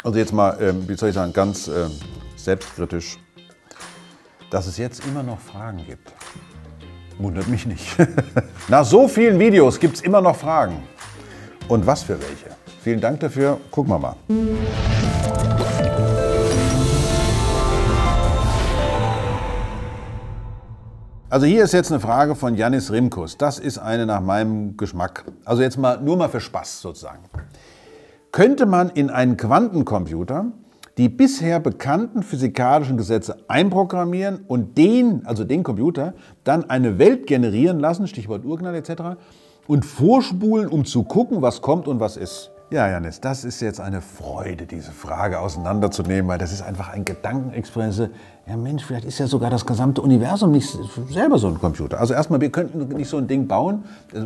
Also jetzt mal, wie soll ich sagen, ganz selbstkritisch, dass es jetzt immer noch Fragen gibt. Wundert mich nicht. Nach so vielen Videos gibt es immer noch Fragen. Und was für welche? Vielen Dank dafür. Gucken wir mal. Also hier ist jetzt eine Frage von Yannis Rimkus. Das ist eine nach meinem Geschmack. Also jetzt mal nur mal für Spaß sozusagen. Könnte man in einen Quantencomputer die bisher bekannten physikalischen Gesetze einprogrammieren und den Computer, dann eine Welt generieren lassen, Stichwort Urknall etc., und vorspulen, um zu gucken, was kommt und was ist? Ja, Yannis, das ist jetzt eine Freude, diese Frage auseinanderzunehmen, weil das ist einfach ein Gedankenexperiment. Ja Mensch, vielleicht ist ja sogar das gesamte Universum nicht selber so ein Computer. Also erstmal, wir könnten nicht so ein Ding bauen,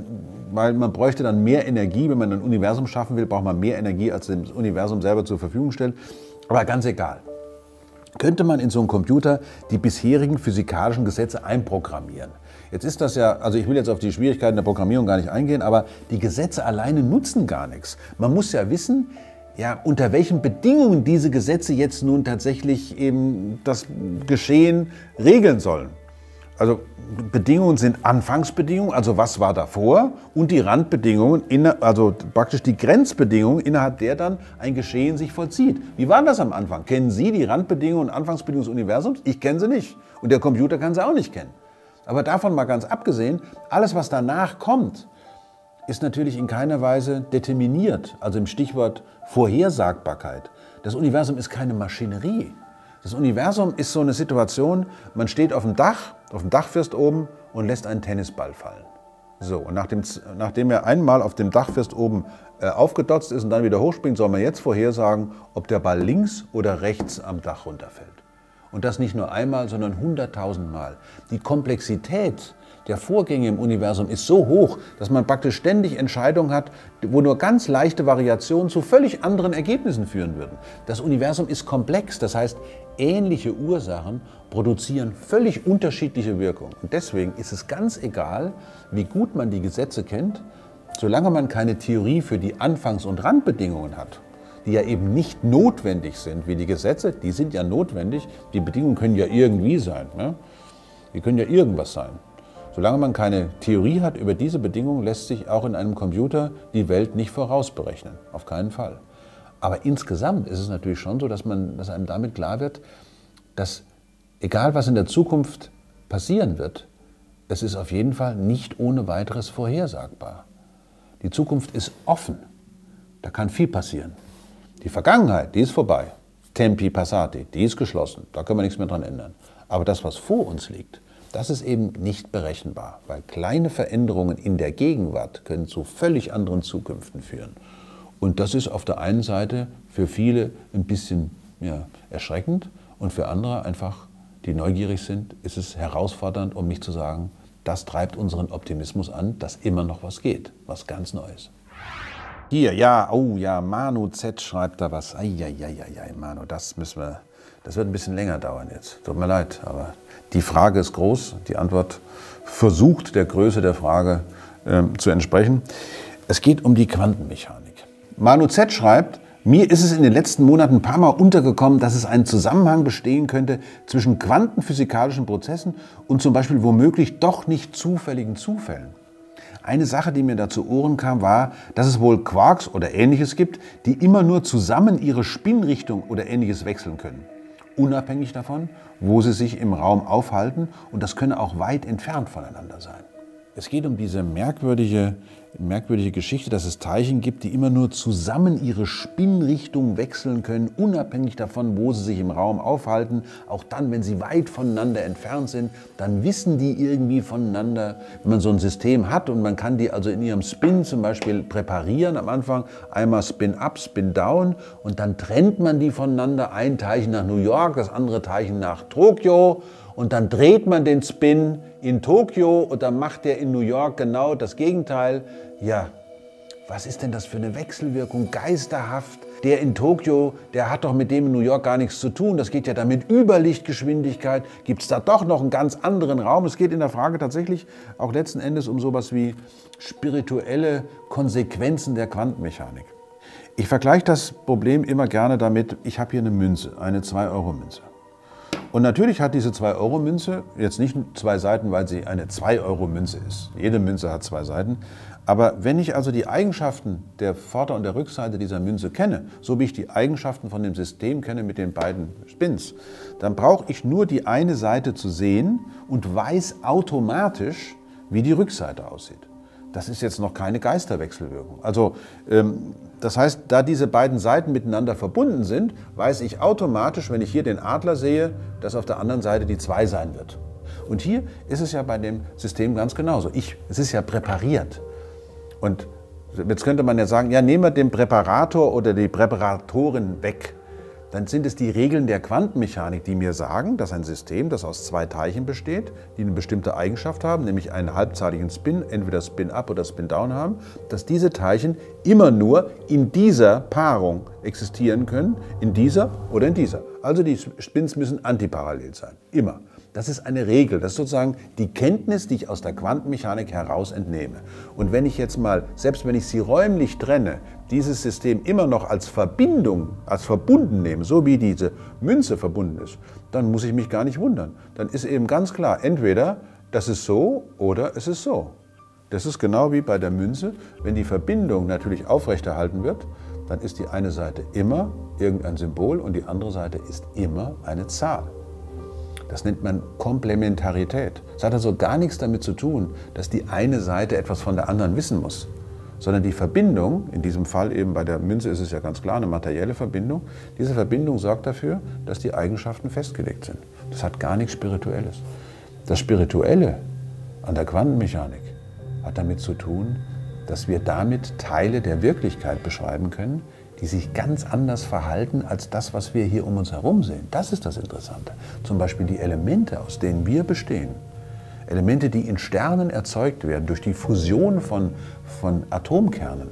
weil man bräuchte dann mehr Energie. Wenn man ein Universum schaffen will, braucht man mehr Energie, als das Universum selber zur Verfügung stellt. Aber ganz egal. Könnte man in so einem Computer die bisherigen physikalischen Gesetze einprogrammieren? Jetzt ist das ja, also ich will jetzt auf die Schwierigkeiten der Programmierung gar nicht eingehen, aber die Gesetze alleine nutzen gar nichts. Man muss ja wissen, ja, unter welchen Bedingungen diese Gesetze jetzt nun tatsächlich eben das Geschehen regeln sollen. Also Bedingungen sind Anfangsbedingungen, also was war davor, und die Randbedingungen, also praktisch die Grenzbedingungen, innerhalb der dann ein Geschehen sich vollzieht. Wie war das am Anfang? Kennen Sie die Randbedingungen und Anfangsbedingungen des Universums? Ich kenne sie nicht. Und der Computer kann sie auch nicht kennen. Aber davon mal ganz abgesehen, alles, was danach kommt, ist natürlich in keiner Weise determiniert, also im Stichwort Vorhersagbarkeit. Das Universum ist keine Maschinerie. Das Universum ist so eine Situation, man steht auf dem Dachfirst oben und lässt einen Tennisball fallen. So, und nachdem er einmal auf dem Dachfirst oben aufgedotzt ist und dann wieder hochspringt, soll man jetzt vorhersagen, ob der Ball links oder rechts am Dach runterfällt. Und das nicht nur einmal, sondern 100.000 Mal. Die Komplexität der Vorgänge im Universum ist so hoch, dass man praktisch ständig Entscheidungen hat, wo nur ganz leichte Variationen zu völlig anderen Ergebnissen führen würden. Das Universum ist komplex, das heißt, ähnliche Ursachen produzieren völlig unterschiedliche Wirkungen. Und deswegen ist es ganz egal, wie gut man die Gesetze kennt, solange man keine Theorie für die Anfangs- und Randbedingungen hat, die ja eben nicht notwendig sind wie die Gesetze, die sind ja notwendig, die Bedingungen können ja irgendwie sein, ne? Die können ja irgendwas sein. Solange man keine Theorie hat über diese Bedingungen, lässt sich auch in einem Computer die Welt nicht vorausberechnen, auf keinen Fall. Aber insgesamt ist es natürlich schon so, dass einem damit klar wird, dass egal was in der Zukunft passieren wird, es ist auf jeden Fall nicht ohne weiteres vorhersagbar. Die Zukunft ist offen, da kann viel passieren. Die Vergangenheit, die ist vorbei. Tempi passati, die ist geschlossen. Da können wir nichts mehr dran ändern. Aber das, was vor uns liegt, das ist eben nicht berechenbar. Weil kleine Veränderungen in der Gegenwart können zu völlig anderen Zukünften führen. Und das ist auf der einen Seite für viele ein bisschen erschreckend und für andere einfach, die neugierig sind, ist es herausfordernd, um nicht zu sagen, das treibt unseren Optimismus an, dass immer noch was geht, was ganz Neues. Hier, ja, oh ja, Manu Z schreibt da was. Eieieiei, Manu, das wird ein bisschen länger dauern jetzt. Tut mir leid, aber die Frage ist groß. Die Antwort versucht der Größe der Frage zu entsprechen. Es geht um die Quantenmechanik. Manu Z schreibt, mir ist es in den letzten Monaten ein paar Mal untergekommen, dass es einen Zusammenhang bestehen könnte zwischen quantenphysikalischen Prozessen und zum Beispiel womöglich doch nicht zufälligen Zufällen. Eine Sache, die mir da zu Ohren kam, war, dass es wohl Quarks oder Ähnliches gibt, die immer nur zusammen ihre Spinnrichtung oder Ähnliches wechseln können. Unabhängig davon, wo sie sich im Raum aufhalten, und das könne auch weit entfernt voneinander sein. Es geht um diese merkwürdige Geschichte, dass es Teilchen gibt, die immer nur zusammen ihre Spinnrichtung wechseln können, unabhängig davon, wo sie sich im Raum aufhalten. Auch dann, wenn sie weit voneinander entfernt sind, dann wissen die irgendwie voneinander, wenn man so ein System hat und man kann die also in ihrem Spin zum Beispiel präparieren am Anfang, einmal Spin up, Spin down, und dann trennt man die voneinander, ein Teilchen nach New York, das andere Teilchen nach Tokio, und dann dreht man den Spin in Tokio und dann macht der in New York genau das Gegenteil. Ja, was ist denn das für eine Wechselwirkung? Geisterhaft. Der in Tokio, der hat doch mit dem in New York gar nichts zu tun. Das geht ja dann mit Überlichtgeschwindigkeit. Gibt es da doch noch einen ganz anderen Raum? Es geht in der Frage tatsächlich auch letzten Endes um sowas wie spirituelle Konsequenzen der Quantenmechanik. Ich vergleiche das Problem immer gerne damit, ich habe hier eine Münze, eine 2-Euro-Münze. Und natürlich hat diese 2-Euro-Münze jetzt nicht 2 Seiten, weil sie eine 2-Euro-Münze ist. Jede Münze hat 2 Seiten. Aber wenn ich also die Eigenschaften der Vorder- und der Rückseite dieser Münze kenne, so wie ich die Eigenschaften von dem System kenne mit den beiden Spins, dann brauche ich nur die eine Seite zu sehen und weiß automatisch, wie die Rückseite aussieht. Das ist jetzt noch keine Geisterwechselwirkung. Also das heißt, da diese beiden Seiten miteinander verbunden sind, weiß ich automatisch, wenn ich hier den Adler sehe, dass auf der anderen Seite die 2 sein wird. Und hier ist es ja bei dem System ganz genauso. Es ist ja präpariert. Und jetzt könnte man ja sagen, ja, nehmen wir den Präparator oder die Präparatorin weg. Dann sind es die Regeln der Quantenmechanik, die mir sagen, dass ein System, das aus 2 Teilchen besteht, die eine bestimmte Eigenschaft haben, nämlich einen halbzahligen Spin, entweder Spin-up oder Spin-down haben, dass diese Teilchen immer nur in dieser Paarung existieren können, in dieser oder in dieser. Also die Spins müssen antiparallel sein, immer. Das ist eine Regel, das ist sozusagen die Kenntnis, die ich aus der Quantenmechanik heraus entnehme. Und wenn ich jetzt mal, selbst wenn ich sie räumlich trenne, dieses System immer noch als Verbindung, als verbunden nehme, so wie diese Münze verbunden ist, dann muss ich mich gar nicht wundern. Dann ist eben ganz klar, entweder das ist so oder es ist so. Das ist genau wie bei der Münze, wenn die Verbindung natürlich aufrechterhalten wird, dann ist die eine Seite immer irgendein Symbol und die andere Seite ist immer eine Zahl. Das nennt man Komplementarität. Es hat also gar nichts damit zu tun, dass die eine Seite etwas von der anderen wissen muss, sondern die Verbindung, in diesem Fall eben bei der Münze ist es ja ganz klar eine materielle Verbindung, diese Verbindung sorgt dafür, dass die Eigenschaften festgelegt sind. Das hat gar nichts Spirituelles. Das Spirituelle an der Quantenmechanik hat damit zu tun, dass wir damit Teile der Wirklichkeit beschreiben können, die sich ganz anders verhalten als das, was wir hier um uns herum sehen. Das ist das Interessante. Zum Beispiel die Elemente, aus denen wir bestehen. Elemente, die in Sternen erzeugt werden durch die Fusion von Atomkernen.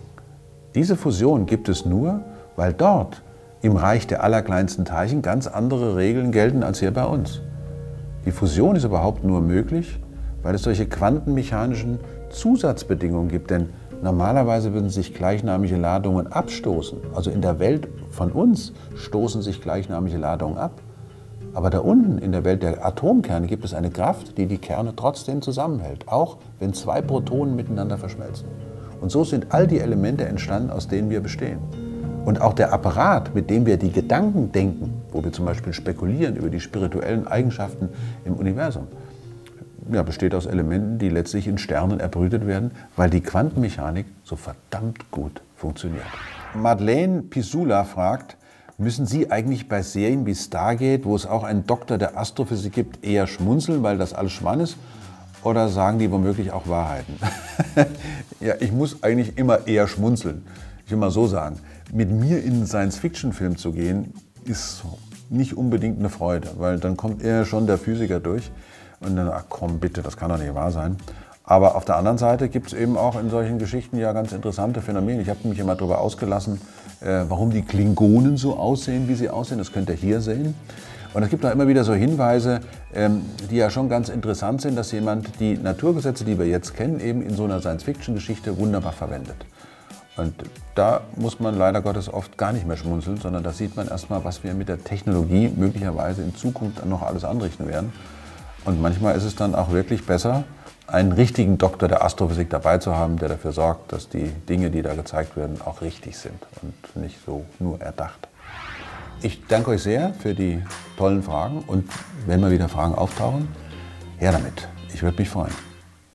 Diese Fusion gibt es nur, weil dort im Reich der allerkleinsten Teilchen ganz andere Regeln gelten als hier bei uns. Die Fusion ist überhaupt nur möglich, weil es solche quantenmechanischen Zusatzbedingungen gibt. Denn normalerweise würden sich gleichnamige Ladungen abstoßen. Also in der Welt von uns stoßen sich gleichnamige Ladungen ab. Aber da unten in der Welt der Atomkerne gibt es eine Kraft, die die Kerne trotzdem zusammenhält, auch wenn 2 Protonen miteinander verschmelzen. Und so sind all die Elemente entstanden, aus denen wir bestehen. Und auch der Apparat, mit dem wir die Gedanken denken, wo wir zum Beispiel spekulieren über die spirituellen Eigenschaften im Universum, ja, besteht aus Elementen, die letztlich in Sternen erbrütet werden, weil die Quantenmechanik so verdammt gut funktioniert. Madeleine Pisula fragt, müssen Sie eigentlich bei Serien wie Stargate, wo es auch einen Doktor der Astrophysik gibt, eher schmunzeln, weil das alles Schmarrn ist? Oder sagen die womöglich auch Wahrheiten? Ja, ich muss eigentlich immer eher schmunzeln. Ich will mal so sagen, mit mir in einen Science-Fiction-Film zu gehen, ist nicht unbedingt eine Freude, weil dann kommt eher schon der Physiker durch und dann, ach komm bitte, das kann doch nicht wahr sein. Aber auf der anderen Seite gibt es eben auch in solchen Geschichten ja ganz interessante Phänomene. Ich habe mich immer darüber ausgelassen, warum die Klingonen so aussehen, wie sie aussehen. Das könnt ihr hier sehen. Und es gibt auch immer wieder so Hinweise, die ja schon ganz interessant sind, dass jemand die Naturgesetze, die wir jetzt kennen, eben in so einer Science-Fiction-Geschichte wunderbar verwendet. Und da muss man leider Gottes oft gar nicht mehr schmunzeln, sondern da sieht man erstmal, was wir mit der Technologie möglicherweise in Zukunft noch alles anrichten werden. Und manchmal ist es dann auch wirklich besser, einen richtigen Doktor der Astrophysik dabei zu haben, der dafür sorgt, dass die Dinge, die da gezeigt werden, auch richtig sind und nicht so nur erdacht. Ich danke euch sehr für die tollen Fragen und wenn mal wieder Fragen auftauchen, her damit. Ich würde mich freuen.